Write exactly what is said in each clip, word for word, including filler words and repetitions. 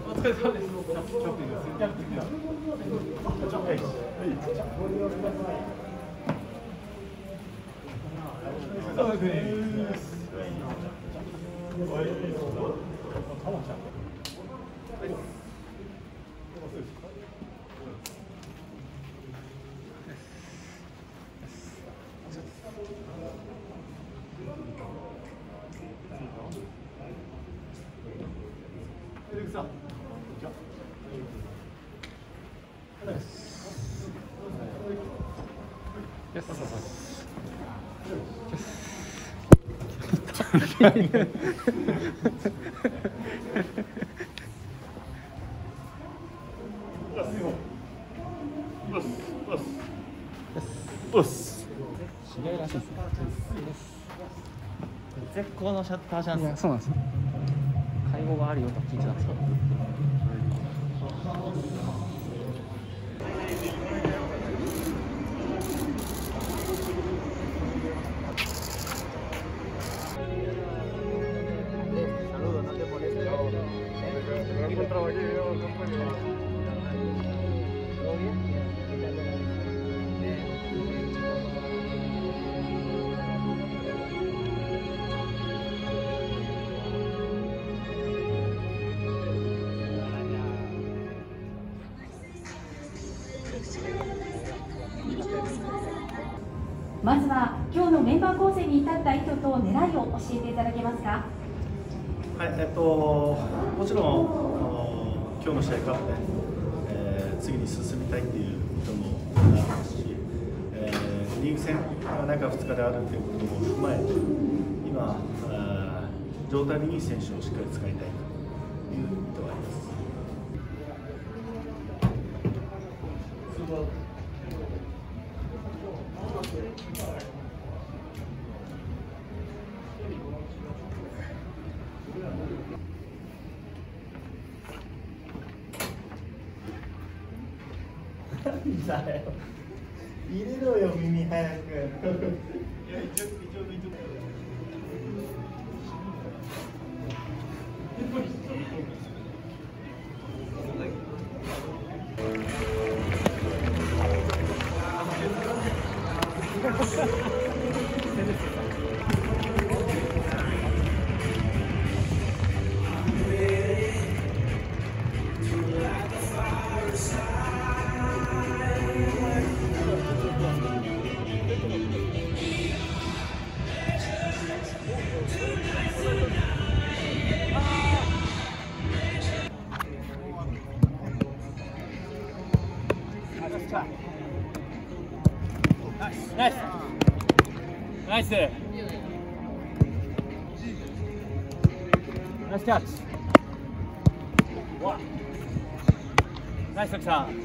お疲れ様です。 知り合いらしいですね。 絶好のシャッターチャンス。 いや、そうなんですよ。 会合があるよと聞いてたんですよ。 まずは今日のメンバー構成に至った意図と狙いを教えていただけますか。 はい、えっと、もちろん今日の試合勝って、えー、次に進みたいっていう意図もありますし、えー、リーグ戦が中ふつかであるということも踏まえて、今、状態のいい選手をしっかり使いたいという意図があります。 なんだよ。入れろよ、耳早く。いや、一応、一応、一応。ナイスナイスナイスキャッチナイスさん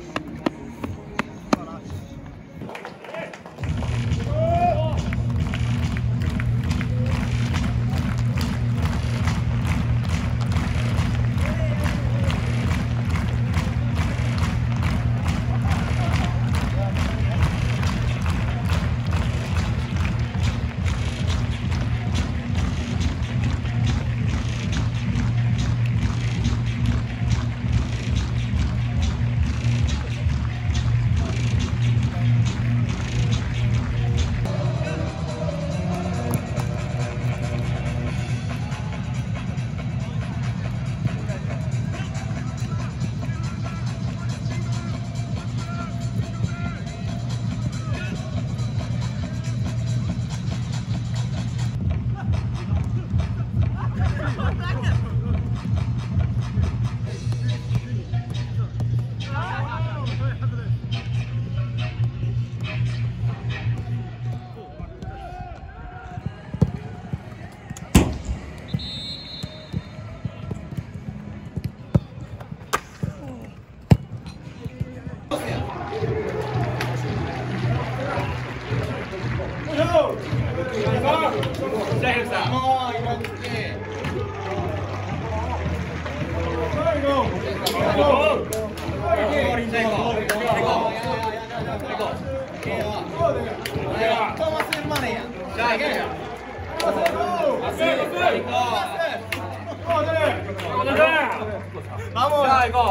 Go! Vamos. Ya, go.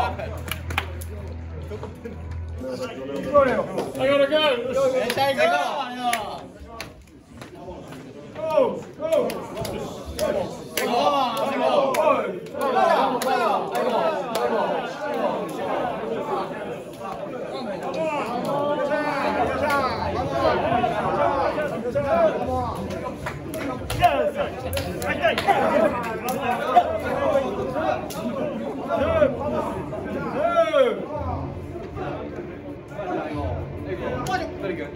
I gotta go. Go, go. Go, Very good.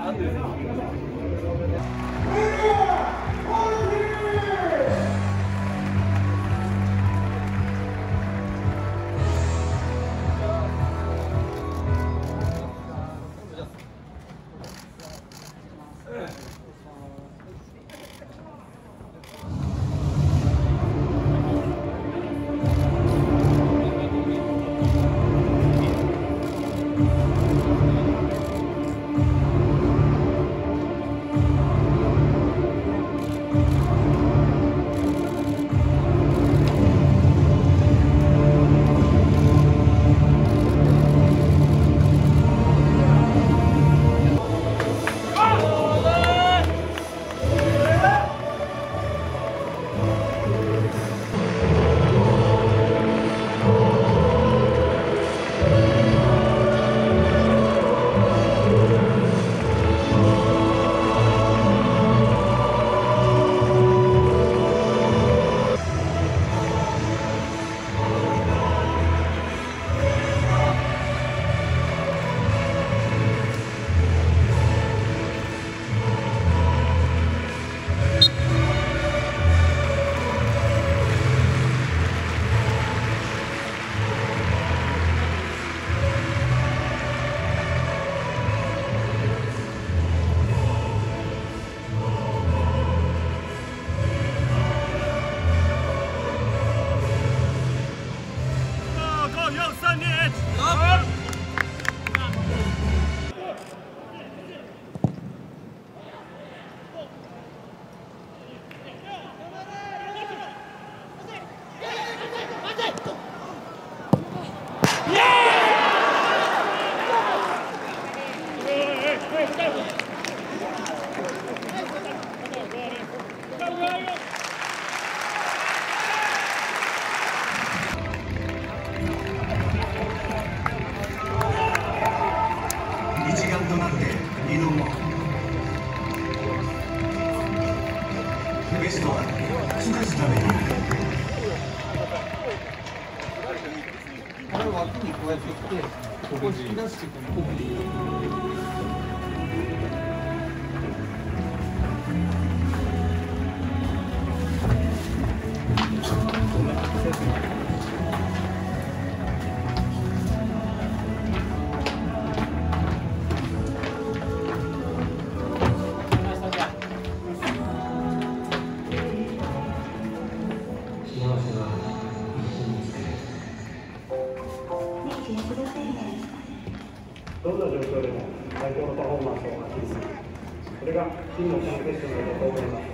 どんな状況でも最高のパフォーマンスを発揮する、それが真のプロフェッショナルだと思います。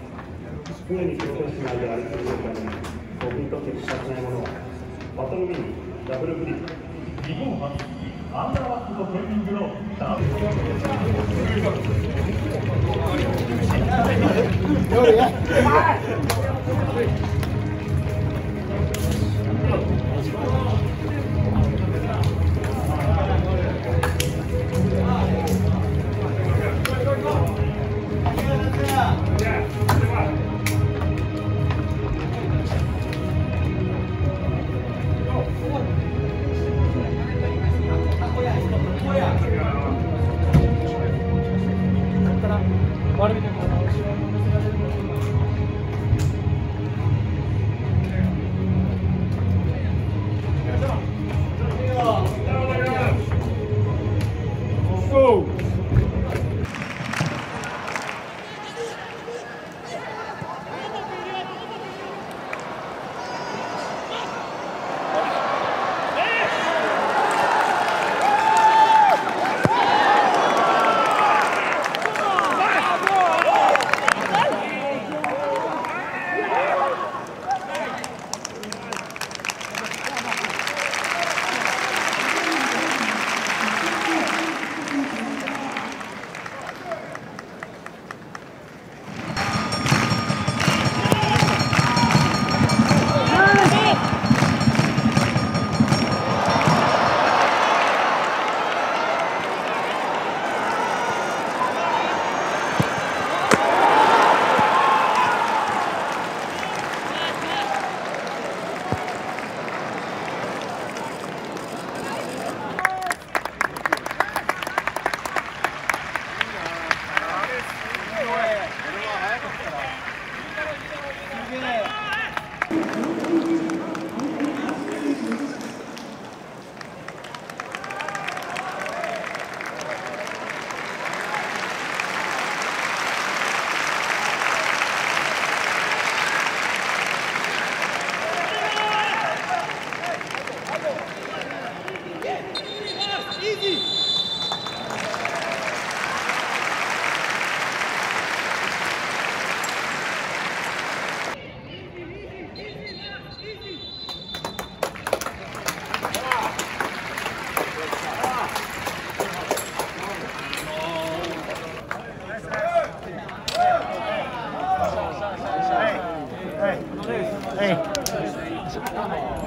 常にプロフェッショナルであり続けるために僕にとって欠かせないものはバトルミニダブルフリップ、日本初アンダーワックとトレーニングのダブルフリップ。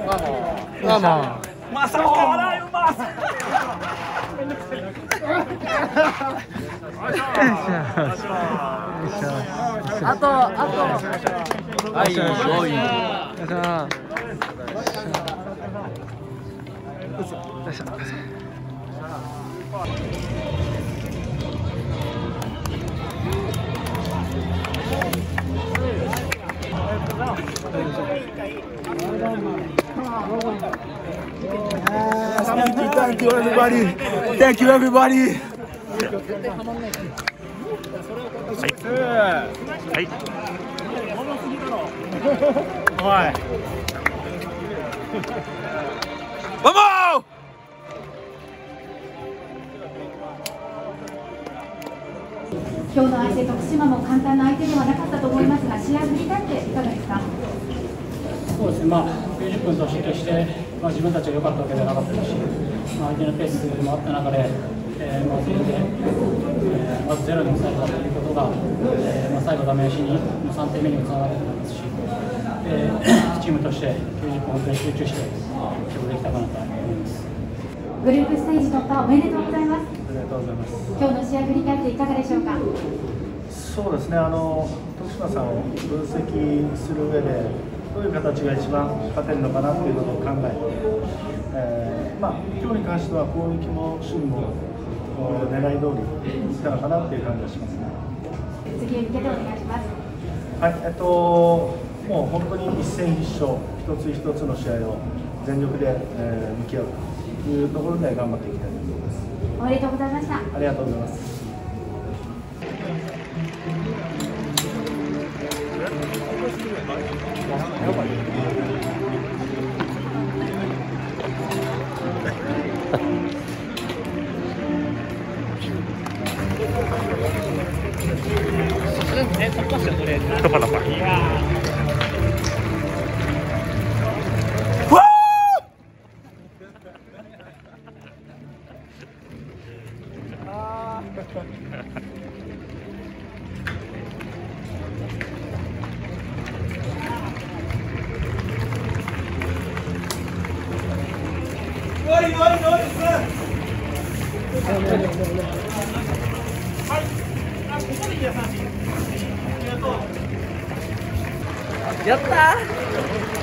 まさか笑いうまさあとあとはい、多い。 Thank you, everybody. Thank you, everybody. はい。おい。バンバー。 今日の相手、徳島も簡単な相手ではなかったと思いますが、試合振り返っていかがですか。 そうですね、まあ、きゅうじゅっぷんとして決して、まあ、自分たちが良かったわけではなかったですし、まあ、相手のペースもあった中で、えーまあ、全員で、えー、まずゼロに抑えたということが、えーまあ、最後、ダメ押しにさんてんめにもつながると思いますし、えー、チームとしてきゅうじゅっぷん本当に集中して、勝負できたかなと思います。 グループステージ突破おめでとうございます。 ありがとうございます。 今日の試合振り返っていかがでしょうか。 そうですね、あの徳島さんを分析する上で、どういう形が一番勝てるのかなということを考えて、えーまあ、今日に関しては攻撃も守備も狙い通りいったのかなという感じがしますね。 次へ向けてお願いします。 はい、えっと、もう本当に一戦必勝、一つ一つの試合を全力で、えー、向き合うというところで頑張っていきたいと思います。 おめでとうございました。 ありがとうございます。 やったー。